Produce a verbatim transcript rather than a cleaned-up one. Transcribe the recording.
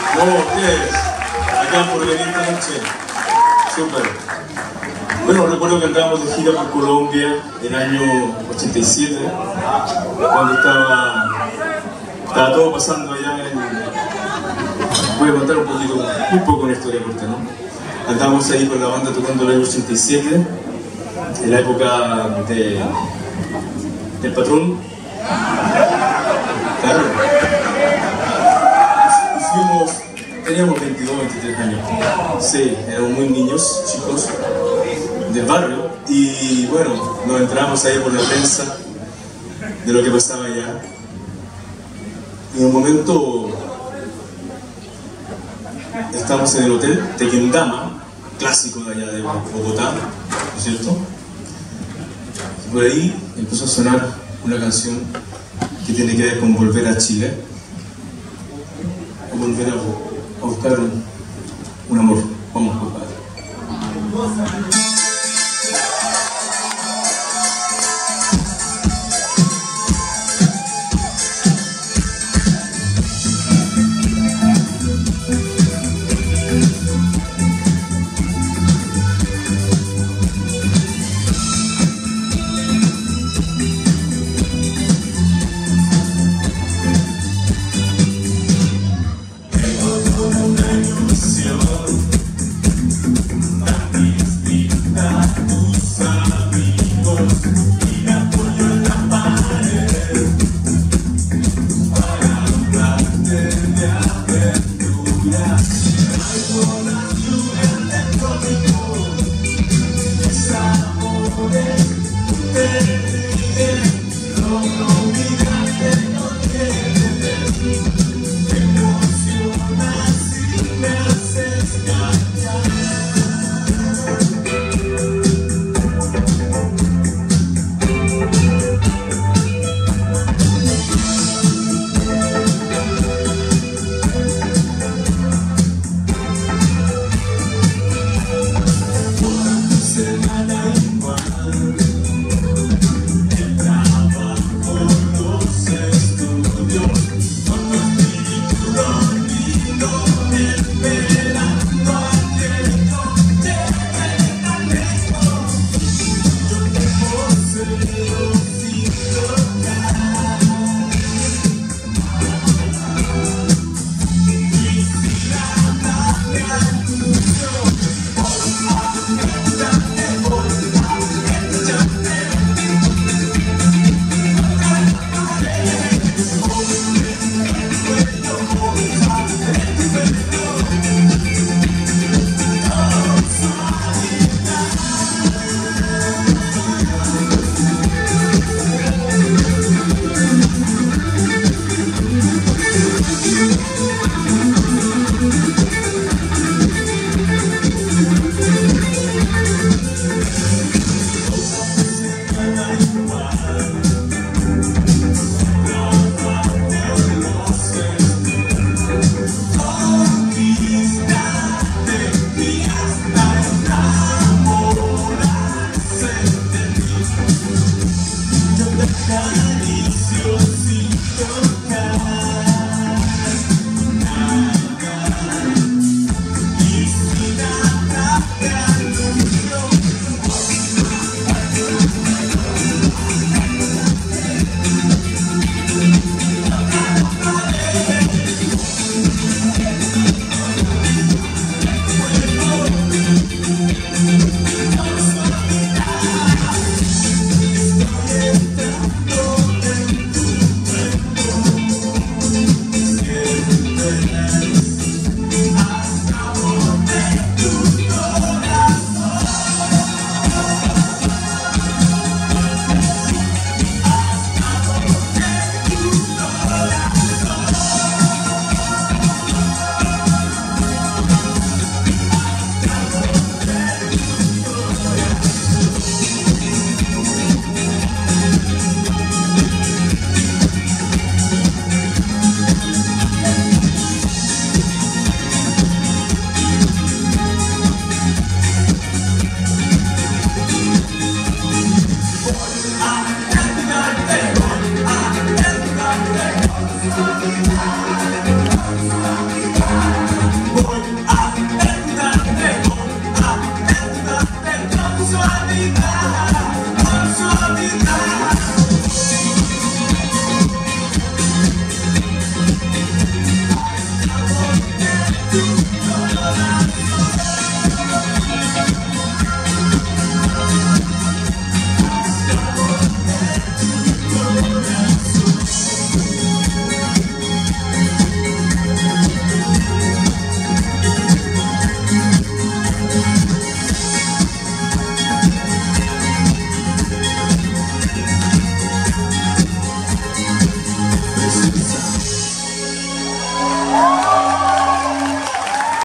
¿Cómo ustedes? Acá por venir esta noche. Súper. Bueno, recuerdo que andábamos de gira por Colombia en el año ochenta y siete, cuando estaba, estaba todo pasando allá en... Voy a contar un poquito, un poco una historia corta, ¿no? Andábamos ahí con la banda tocando el año ochenta y siete, en la época de, del Patrón. Claro. Y fuimos, teníamos veintidós, veintitrés años. Sí, éramos muy niños, chicos, del barrio. Y bueno, nos entramos ahí por la prensa de lo que pasaba allá. Y en un momento estamos en el hotel Tequendama, clásico de allá de Bogotá, ¿no es cierto? Y por ahí empezó a sonar una canción que tiene que ver con volver a Chile, o volver a, a buscar un, un amor. Vamos, compadre. I want